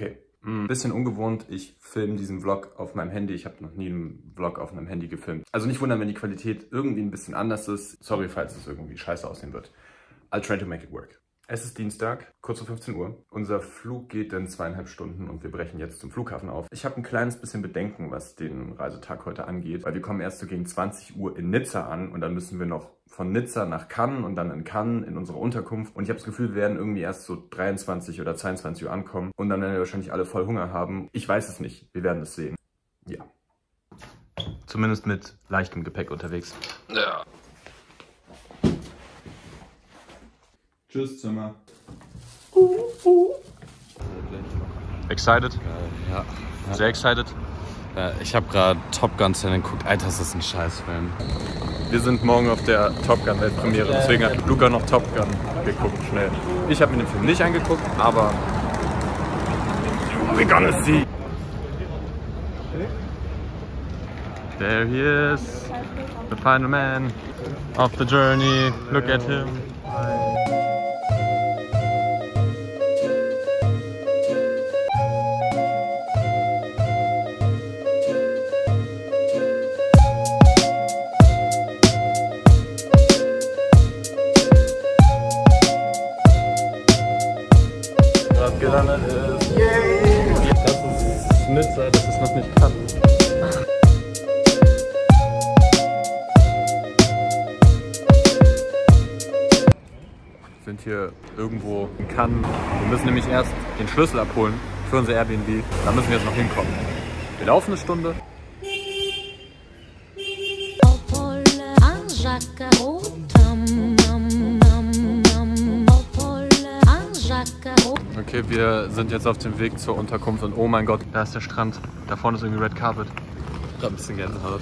Okay, bisschen ungewohnt. Ich filme diesen Vlog auf meinem Handy. Ich habe noch nie einen Vlog auf meinem Handy gefilmt. Also nicht wundern, wenn die Qualität irgendwie ein bisschen anders ist. Sorry, falls es irgendwie scheiße aussehen wird. I'll try to make it work. Es ist Dienstag, kurz vor 15 Uhr. Unser Flug geht in 2,5 Stunden und wir brechen jetzt zum Flughafen auf. Ich habe ein kleines bisschen Bedenken, was den Reisetag heute angeht, weil wir kommen erst so gegen 20 Uhr in Nizza an und dann müssen wir noch von Nizza nach Cannes und dann in Cannes in unsere Unterkunft. Und ich habe das Gefühl, wir werden irgendwie erst so 23 oder 22 Uhr ankommen und dann werden wir wahrscheinlich alle voll Hunger haben. Ich weiß es nicht, wir werden es sehen. Ja. Zumindest mit leichtem Gepäck unterwegs. Ja. Tschüss, Zimmer. Excited? Ja. Sehr excited? Ich habe gerade Top Gun zu Ende geguckt. Alter, das ist ein Scheißfilm. Wir sind morgen auf der Top Gun Weltpremiere, deswegen hat Luca noch Top Gun geguckt, schnell. Ich habe mir den Film nicht angeguckt, aber we're gonna see. There he is, the final man of the journey. Look at him. Gelandet ist. Yay! Das ist Nizza, das ist noch nicht Cannes. Wir sind hier irgendwo in Cannes. Wir müssen nämlich erst den Schlüssel abholen für unser Airbnb. Da müssen wir jetzt noch hinkommen. Wir laufen eine Stunde. Okay, wir sind jetzt auf dem Weg zur Unterkunft und oh mein Gott, da ist der Strand. Da vorne ist irgendwie Red Carpet. Gerade ein bisschen Gänsehaut.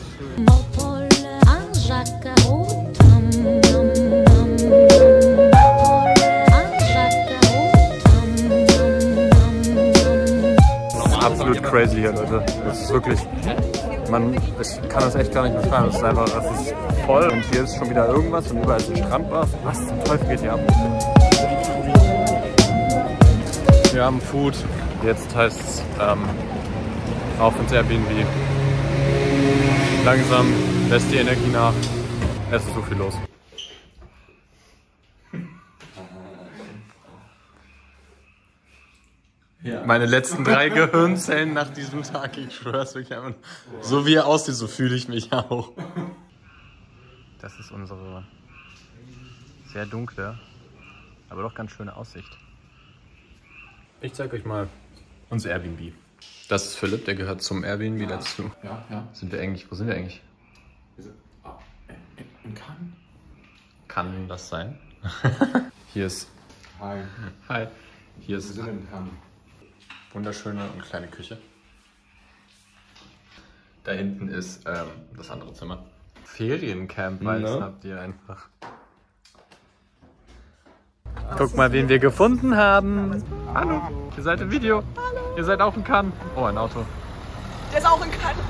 Absolut crazy hier, Leute. Das ist wirklich, ich kann das echt gar nicht beschreiben. Das ist einfach, das ist voll und hier ist schon wieder irgendwas und überall ist ein Strandbad. Was zum Teufel geht hier ab? Wir haben Food. Jetzt heißt es auf ins Airbnb. Langsam lässt die Energie nach. Es ist so viel los. Ja. Meine letzten 3 Gehirnzellen nach diesem Tag, ich schwör's wirklich einfach. So wie er aussieht, so fühle ich mich auch. Das ist unsere sehr dunkle, aber doch ganz schöne Aussicht. Ich zeige euch mal unser Airbnb. Das ist Philipp, der gehört zum Airbnb dazu. Ja. Wo sind wir eigentlich? Wir sind in Cannes? Kann das sein? Hier ist... Hi. Hi. Hier ist... Wir sind in Cannes. Wunderschöne und kleine Küche. Da hinten ist das andere Zimmer. Feriencamp, weil das habt ihr einfach. Guck mal, wen wir gefunden haben. Hallo, ihr seid im Video. Hallo. Ihr seid auch in Cannes. Oh, ein Auto. Der ist auch in Cannes.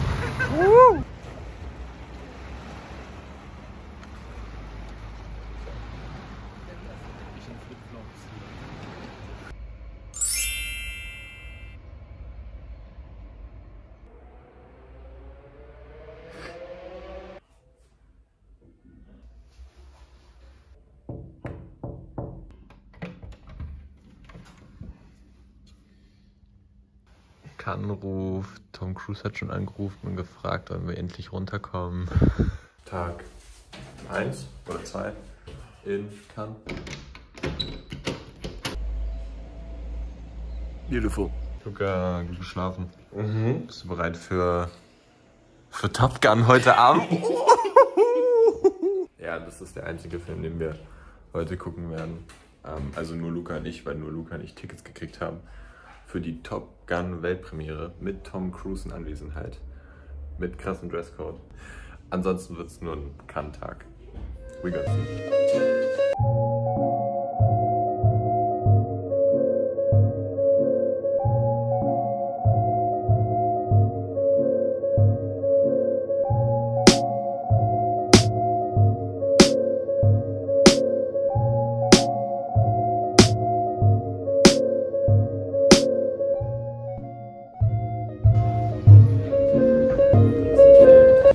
Cannes ruft. Tom Cruise hat schon angerufen und gefragt, wann wir endlich runterkommen. Tag 1 oder 2 in Cannes. Beautiful. Luca, gut geschlafen. Bist du bereit für Top Gun heute Abend? Ja, das ist der einzige Film, den wir heute gucken werden. Also nur Luca und ich, weil nur Luca und ich Tickets gekriegt haben. Für die Top Gun Weltpremiere mit Tom Cruise in Anwesenheit. Mit krassem Dresscode. Ansonsten wird es nur ein Cannes-Tag. We got see.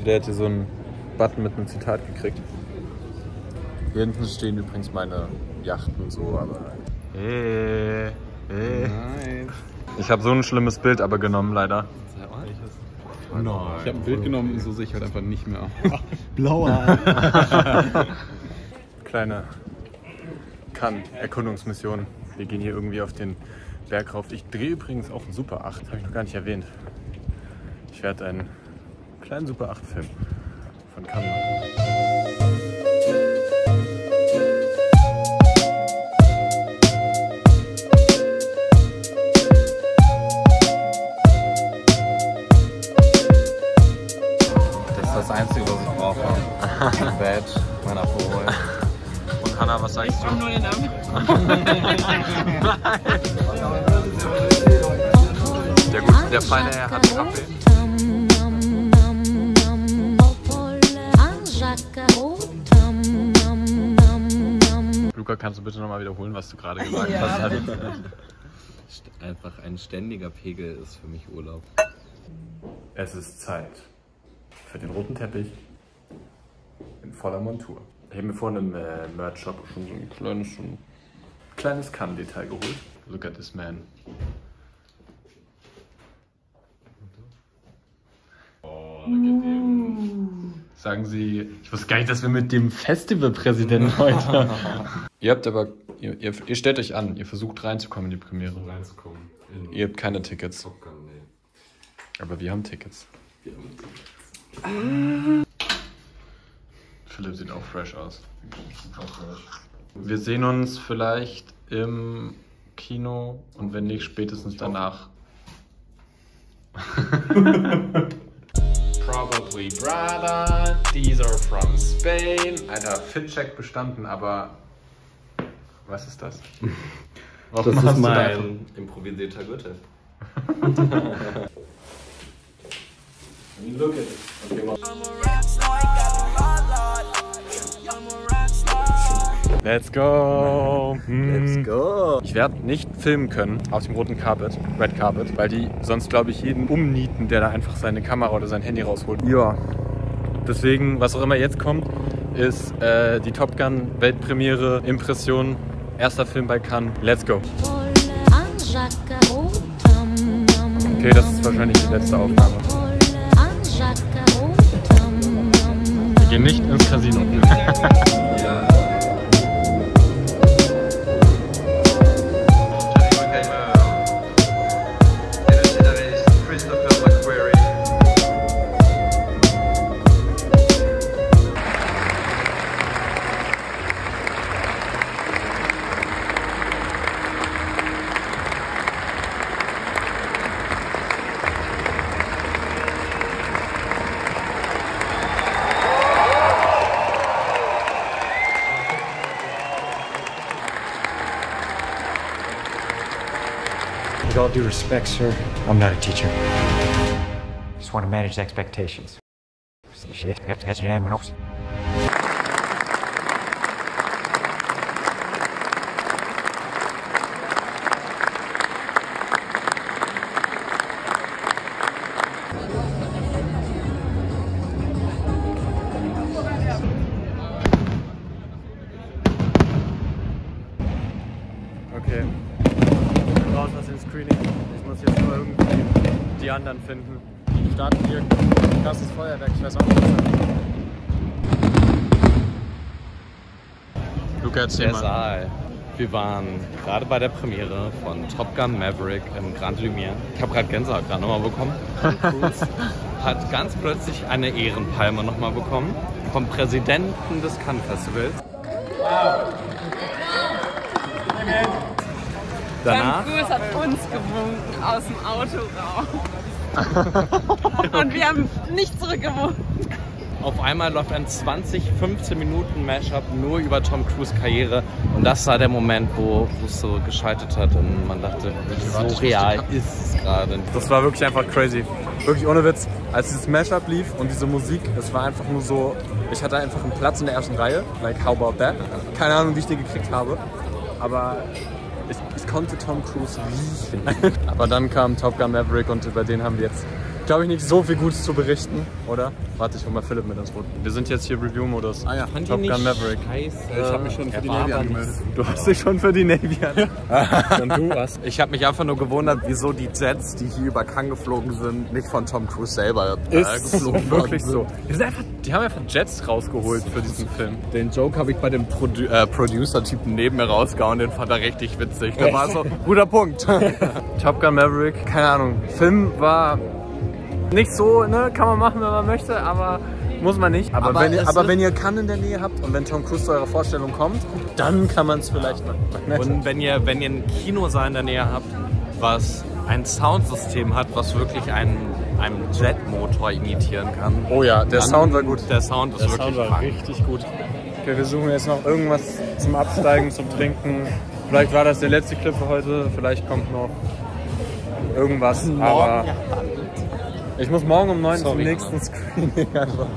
Der hat hier so einen Button mit einem Zitat gekriegt. Hier hinten stehen übrigens meine Yachten so, aber... Hey. Nein. Ich habe so ein schlimmes Bild aber genommen, leider. Nein. Ich habe ein Bild genommen, so sehe ich halt einfach nicht mehr. Blauer. Kleine Cannes-Erkundungsmission. Wir gehen hier irgendwie auf den Berg rauf. Ich drehe übrigens auch einen Super 8, habe ich noch gar nicht erwähnt. Ich werde einen kleinen Super 8-Film von Cannes machen. Das Einzige, was ich brauche. Ein Badge, mein Aperol. Und Hannah, was sagst du? Ich nur den Namen. Der feine Herr hat Kaffee. Luca, kannst du bitte nochmal wiederholen, was du gerade gesagt hast? Einfach ein ständiger Pegel ist für mich Urlaub. Es ist Zeit für den roten Teppich in voller Montur. Ich habe mir vorhin im Merch-Shop schon so ein kleines Cannes-Detail geholt. Look at this man. Oh, look at him. Sagen Sie, ich wusste gar nicht, dass wir mit dem Festivalpräsidenten heute... Ihr habt aber, ihr stellt euch an, ihr versucht reinzukommen in die Premiere. Ihr habt keine Tickets. Top Gun, nee. Aber wir haben Tickets. Philipp sieht auch fresh aus. Wir sehen uns vielleicht im Kino und wenn nicht, spätestens danach. Probably brother, these are from Spain. Alter, Fit-Check bestanden, aber was ist das? Das ist mein improvisierter Gürtel. Look at it. Okay, mal. Let's go! Let's go! Ich werde nicht filmen können auf dem roten Carpet, Red Carpet, weil die sonst, glaube ich, jeden umnieten, der da einfach seine Kamera oder sein Handy rausholt. Ja. Deswegen, was auch immer jetzt kommt, ist die Top Gun Weltpremiere, Impression, erster Film bei Cannes. Let's go! Okay, das ist wahrscheinlich die letzte Aufnahme. Wir gehen nicht ins Casino. Ja. With all due respect, sir, I'm not a teacher. Just want to manage expectations. Okay. Raus aus dem Screening. Ich muss jetzt nur irgendwie die anderen finden. Die starten hier ein krasses Feuerwerk. Ich weiß auch nicht, was das ist. Luca, erzähl mal. Saal. Wir waren gerade bei der Premiere von Top Gun Maverick im Grand Lumière. Ich habe gerade Gänsehaut gerade nochmal bekommen. Tom Cruise hat ganz plötzlich eine Ehrenpalme nochmal bekommen vom Präsidenten des Cannes Festivals. Wow. Danach Tom Cruise hat uns gewunken aus dem Autoraum. Und wir haben nicht zurückgewunken. auf einmal läuft ein 15 Minuten Mashup nur über Tom Cruise Karriere. Und das war der Moment, wo es so geschaltet hat und man dachte, so real ist es gerade. Das war wirklich einfach crazy. Wirklich ohne Witz. Als dieses Mashup lief und diese Musik, es war einfach nur so, ich hatte einfach einen Platz in der ersten Reihe. Like, how about that? Keine Ahnung, wie ich den gekriegt habe. Aber ich konnte Tom Cruise riechen. Aber dann kam Top Gun Maverick und über den haben wir jetzt glaube ich, nicht so viel Gutes zu berichten, oder? Warte, ich hol mal Philipp mit ins Boot. Wir sind jetzt hier Review-Modus. Ah ja, Top Gun Maverick. ich habe mich schon für die Navy angemeldet. Du hast dich schon für die Navy angemeldet. Und du hast. Ich habe mich einfach nur gewundert, wieso die Jets, die hier über Cannes geflogen sind, nicht von Tom Cruise selber geflogen wirklich so. Die haben einfach Jets rausgeholt für diesen Film. Den Joke habe ich bei dem Producer-Typen neben mir rausgehauen, den fand er richtig witzig. Da war so, guter Punkt. Top Gun Maverick, keine Ahnung. Film war nicht so, ne, kann man machen, wenn man möchte, aber muss man nicht. Aber wenn ihr Cannes in der Nähe habt und wenn Tom Cruise zu eurer Vorstellung kommt, dann kann man es vielleicht machen. Und wenn ihr ein Kinosaal in der Nähe habt, was ein Soundsystem hat, was wirklich einen Jetmotor imitieren kann. Oh ja, der Sound war gut. Der Sound ist wirklich richtig gut. Okay, wir suchen jetzt noch irgendwas zum Absteigen, zum Trinken. Vielleicht war das der letzte Clip für heute, vielleicht kommt noch irgendwas, aber ich muss morgen um 9 zum nächsten Screening.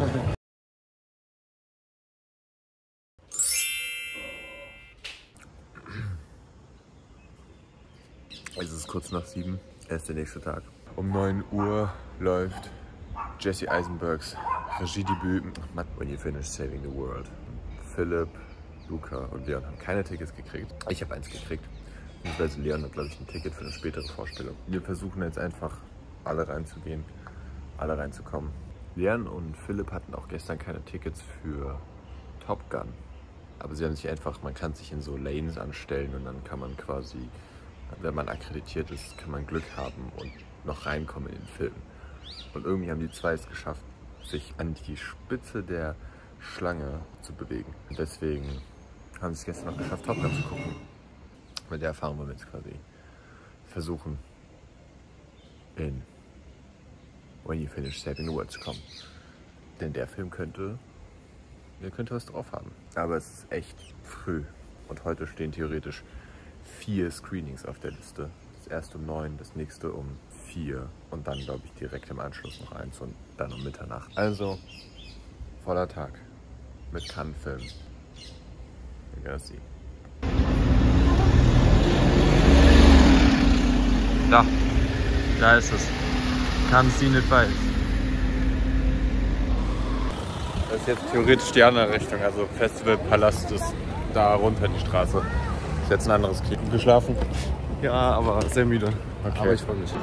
Es ist kurz nach 7, erst der nächste Tag. Um 9 Uhr läuft Jesse Eisenbergs Regiedebüt When You Finish Saving the World. Philipp, Luca und Leon haben keine Tickets gekriegt. Ich habe eins gekriegt. Beziehungsweise Leon hat, glaube ich, ein Ticket für eine spätere Vorstellung. Wir versuchen jetzt einfach, alle reinzugehen, alle reinzukommen. Leon und Philipp hatten auch gestern keine Tickets für Top Gun. Aber sie haben sich einfach, man kann sich in so Lanes anstellen und dann kann man quasi, wenn man akkreditiert ist, kann man Glück haben und noch reinkommen in den Film. Und irgendwie haben die zwei es geschafft, sich an die Spitze der Schlange zu bewegen. Und deswegen haben sie es gestern noch geschafft, Top Gun zu gucken. Mit der Erfahrung wollen wir jetzt quasi versuchen, in When You Finish Saving the World zu kommen. Denn der Film könnte was drauf haben. Aber es ist echt früh. Und heute stehen theoretisch 4 Screenings auf der Liste. Das erste um 9, das nächste um 4 und dann, glaube ich, direkt im Anschluss noch eins und dann um Mitternacht. Also, voller Tag mit Cannes-Film. We're gonna see. Da ist es. Cannes Scene it weiß. Das ist jetzt theoretisch die andere Richtung, also Festivalpalast ist da runter die Straße. Ist jetzt ein anderes Kino. Geschlafen? Ja, aber sehr müde. Okay. Aber ich freue mich.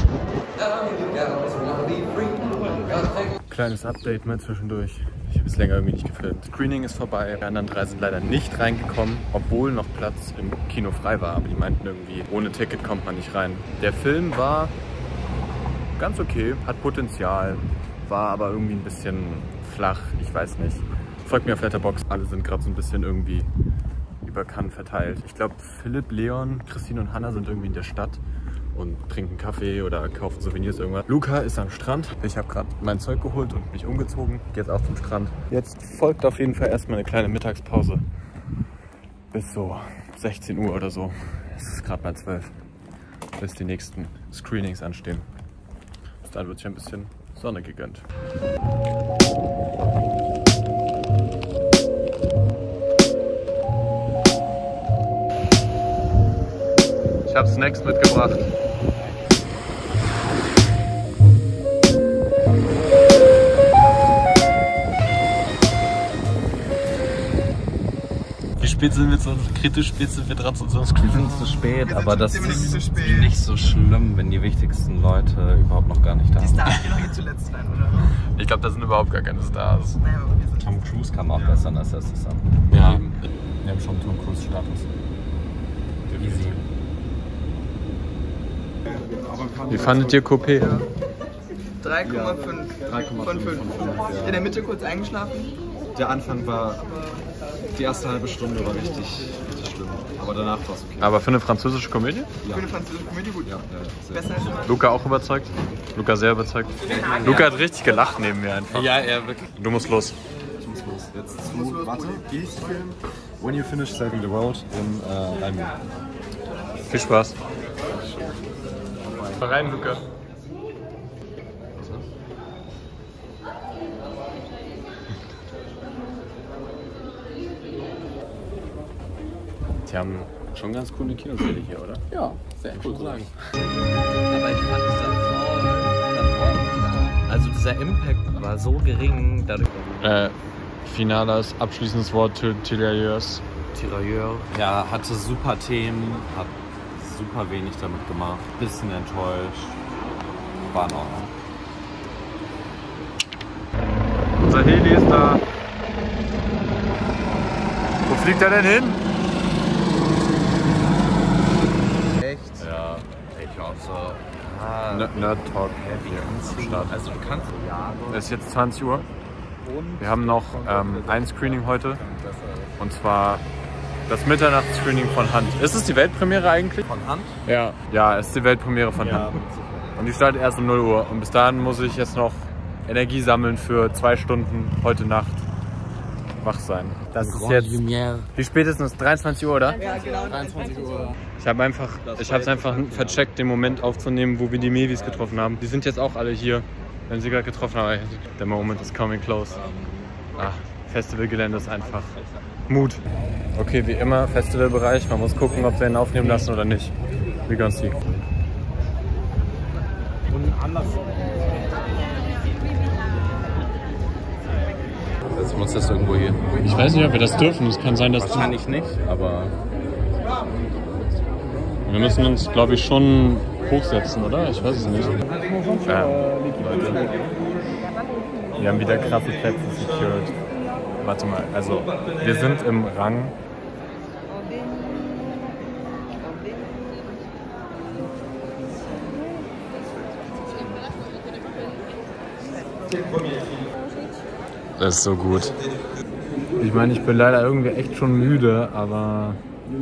Kleines Update mal zwischendurch. Ich habe es länger irgendwie nicht gefilmt. Screening ist vorbei. Die anderen 3 sind leider nicht reingekommen, obwohl noch Platz im Kino frei war. Aber die meinten irgendwie, ohne Ticket kommt man nicht rein. Der Film war ganz okay, hat Potenzial, war aber irgendwie ein bisschen flach. Ich weiß nicht. Folgt mir auf Letterboxd. Alle sind gerade so ein bisschen irgendwie über Cannes verteilt. Ich glaube, Philipp, Leon, Christine und Hannah sind irgendwie in der Stadt und trinken Kaffee oder kaufen Souvenirs, irgendwas. Luca ist am Strand. Ich habe gerade mein Zeug geholt und mich umgezogen. Gehe jetzt auch zum Strand. Jetzt folgt auf jeden Fall erstmal eine kleine Mittagspause. Bis so 16 Uhr oder so. Es ist gerade mal 12. Bis die nächsten Screenings anstehen. Bis dann wird sich ein bisschen Sonne gegönnt. Ich habe Snacks mitgebracht. Wie spät sind wir jetzt? Kritisch spät sind wir dran zu unserem Screen. Wir sind zu spät, aber das ist nicht so schlimm, wenn die wichtigsten Leute überhaupt noch gar nicht da sind. Die Stars gehen noch zuletzt rein, oder? Ich glaube, da sind überhaupt gar keine Stars. Tom Cruise kam auch gestern als erstes an. Ja, wir haben schon Tom Cruise Status. Easy. Wie fandet ihr Coupé? 3,5 von 5. In der Mitte kurz eingeschlafen. Der Anfang war, die erste halbe Stunde war richtig schlimm. Aber danach war es okay. Aber für eine französische Komödie? Ja. Für eine französische Komödie gut. Ja, besser als immer. Luca auch überzeugt? Luca sehr überzeugt? Luca hat richtig gelacht neben mir einfach. Ja, er wirklich. Du musst los. Ich muss los. Jetzt zu, warte, wie hieß der Film? When You Finish Saving the World in einem. Viel Spaß. Rein, Luca. Die haben schon ganz coole Kinosäle hier, oder? Ja, sehr cool. Sagen. Aber ich fand es davor Also dieser Impact war so gering, dadurch... Finales, abschließendes Wort zu Tirailleurs. Ja, hatte super Themen, hat super wenig damit gemacht. Bisschen enttäuscht. War in Ordnung. Unser Heli ist da. Wo fliegt er denn hin? Echt? Ja, ich auch so. Nerd Talk. Also du kannst... Es ist jetzt 20 Uhr. Wir haben noch ein Screening heute. Und zwar das Mitternachtsscreening von Hand. Ist es die Weltpremiere eigentlich? Von Hand? Ja. Ja, es ist die Weltpremiere von Hand. Und die startet erst um 0 Uhr. Und bis dahin muss ich jetzt noch Energie sammeln für 2 Stunden heute Nacht wach sein. Das ist jetzt... Wie spät ist es? 23 Uhr, oder? Ja, genau. 23 Uhr. Ich habe es einfach vercheckt, den Moment aufzunehmen, wo wir die Mevis getroffen haben. Die sind jetzt auch alle hier. Wir haben sie gerade getroffen, aber der Moment is coming close. Festivalgelände ist einfach Mut. Okay, wie immer, Festivalbereich. Man muss gucken, ob wir ihn aufnehmen lassen oder nicht. We gonna see. Jetzt muss das irgendwo hier. Ich weiß nicht, ob wir das dürfen. Es kann sein, dass Wahrscheinlich nicht, aber... wir müssen uns, glaube ich, schon hochsetzen, oder? Ich weiß es nicht. Wir haben wieder krasse Plätze secured. Warte mal, also wir sind im Rang. Das ist so gut. Ich meine, ich bin leider irgendwie echt schon müde, aber...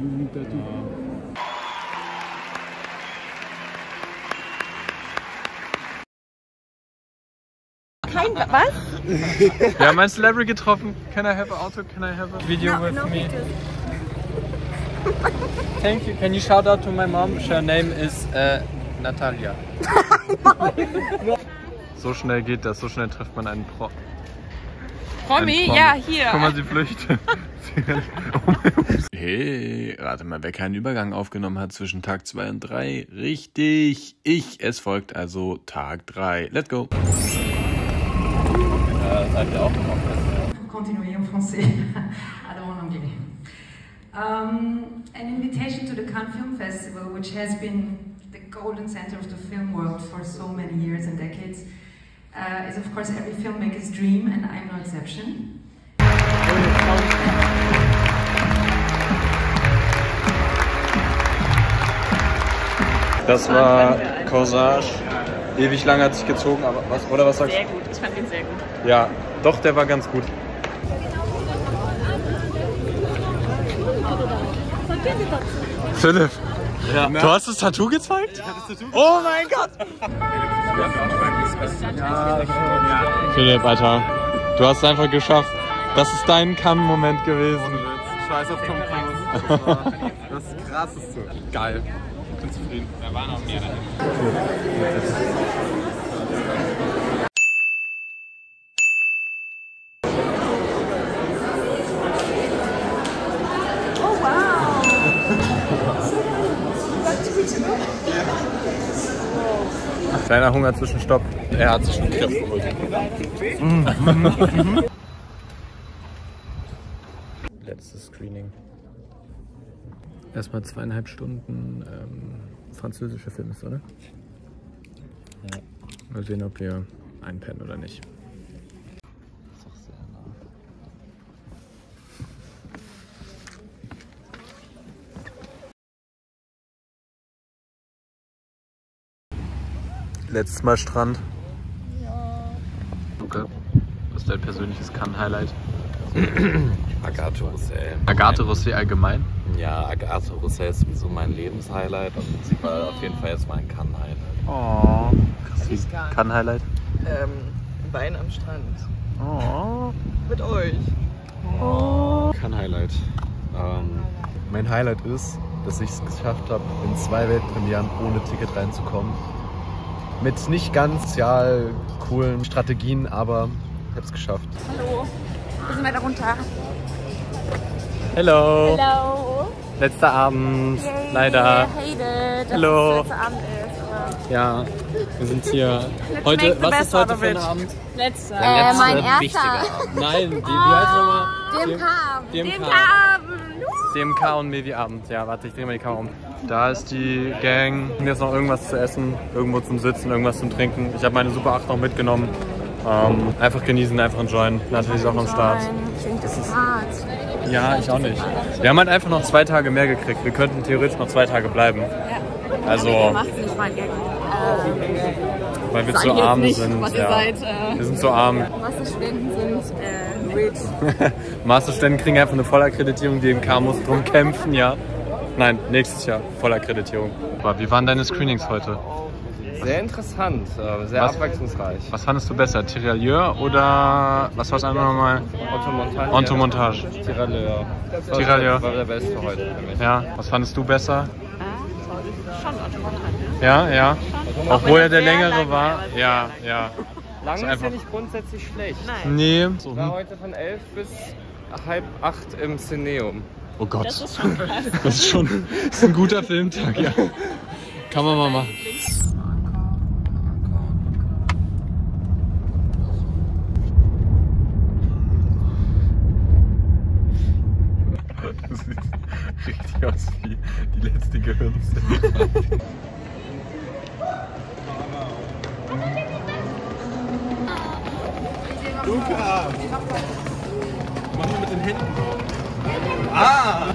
Was? Wir haben ein Celebrity getroffen. Can I have an auto? Can I have a video with me? Thank you. Can you shout out to my mom? Her name is Natalia. So schnell geht das. So schnell trifft man einen Promi? Ja, hier. Guck mal, sie flüchtet. Hey, rate mal, wer keinen Übergang aufgenommen hat zwischen Tag 2 und 3. Richtig, es folgt also Tag 3. Let's go. Seid ihr auch im Office? Continuer en français, alors en anglais. An invitation to the Cannes Film Festival, which has been the golden center of the film world for so many years and decades, is of course every filmmaker's dream, and I'm no exception. Das war Corsage. Ewig lang hat sich gezogen, aber was sagst du? Sehr gut, ich fand ihn sehr gut. Ja, doch, der war ganz gut. Philipp, ja. Du hast das Tattoo gezeigt? Oh mein Gott! Philipp, Alter, du hast es einfach geschafft. Das ist dein Cannes-Moment gewesen. Scheiß auf Tom Cruise. Das ist das Krasseste. Geil. Ich bin zufrieden. Da waren auch mehr dahin. Oh wow! Kleiner Hungerzwischenstopp. Er hat sich einen Griff geholt. Letztes Screening. Erstmal 2,5 Stunden französischer Film ist, oder? Ja. Mal sehen, ob wir einpennen oder nicht. Das ist doch sehr nah. Letztes Mal Strand. Ja. Luca, was ist dein persönliches Cannes-Highlight? Agathe Roussel. Agathe Roussel allgemein? Ja, Agathe Roussel ist sowieso mein Lebenshighlight und sie war auf jeden Fall jetzt mein Cannes-Highlight. Oh, krass. Cannes-Highlight? Wein am Strand. Oh. Mit euch. Oh. Cannes-Highlight. Mein Highlight ist, dass ich es geschafft habe, in 2 Weltpremieren ohne Ticket reinzukommen. Mit nicht ganz sozial coolen Strategien, aber ich habe es geschafft. Hallo. Wir sind weiter runter. Hello. Hello. Letzter Abend. Yay. Leider. Hayden. dass Hallo. es zu Abend ist. Ja, wir sind hier. Heute, make the was best ist heute out of für ein it. Abend? Letzter. Letzter Mein wichtiger erster. Abend. Nein, wie heißt es nochmal? DMK-Abend. DMK. DMK-Abend. DMK und Mevi-Abend. Ja, warte, ich drehe mal die Kamera um. Da ist die Gang. Und jetzt noch irgendwas zu essen, irgendwo zum Sitzen, irgendwas zum Trinken. Ich habe meine Super 8 noch mitgenommen. Einfach genießen, einfach enjoyen. Natürlich auch am Start. Ich denke, das ist hart. Ja, ich auch nicht. Wir haben halt einfach noch 2 Tage mehr gekriegt. Wir könnten theoretisch noch 2 Tage bleiben. Also, Ihr macht es nicht, weil wir zu arm sind. was ja. ihr seid. Wir sind zu arm. Masterstudenten sind rich. Masterstudenten kriegen einfach eine Vollakkreditierung. Die DMK muss drum kämpfen, ja. Nein, nächstes Jahr Vollakkreditierung. Wie waren deine Screenings heute? Sehr interessant, sehr abwechslungsreich. Was fandest du besser? Tirailleur oder was war es andere nochmal? Automontage. Tirailleur. Tirailleur. War der beste heute für mich. Ja, was fandest du besser? Schon Automontage. Ja, ja. Obwohl er der sehr längere lang war. war. Ja, ja. Lang ist einfach- ja nicht grundsätzlich schlecht. Nein. Nee. Ich war heute von 11 bis halb 8 im Cineum. Oh Gott. Das ist schon krass. Das ist ein guter Filmtag, ja. Kann man mal machen. Das sieht richtig aus wie die letzte Gehirnzelle. Luca! Mach mal mit den Händen. Ah!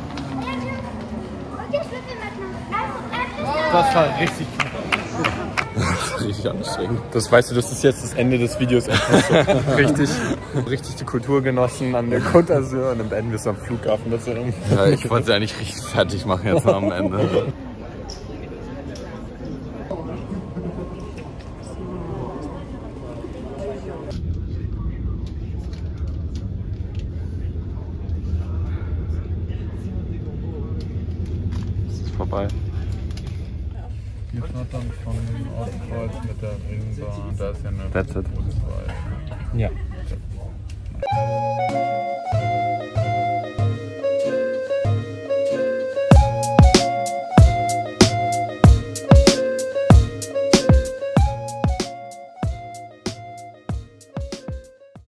Das war richtig Richtig anstrengend. Das weißt du, das ist jetzt das Ende des Videos. richtig die Kultur genossen an der Côte d'Azur und am Ende bist du am Flughafen. Das ist Ja, ich wollte sie eigentlich richtig fertig machen jetzt am Ende. Es ist vorbei. Wir fahren dann von Ostkreuz mit der Ringbahn. Da ist ja eine That's it. Bus frei. Ja.